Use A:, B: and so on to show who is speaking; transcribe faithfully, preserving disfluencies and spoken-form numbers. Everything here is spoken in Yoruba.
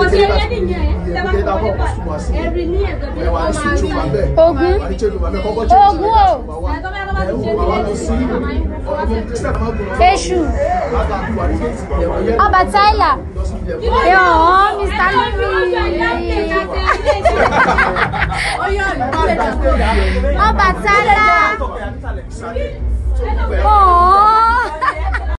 A: Ogun. Ogun o. Èṣù. Ọbàtálá. Yo, Mister Lumi. Ọbàtálá. Oh.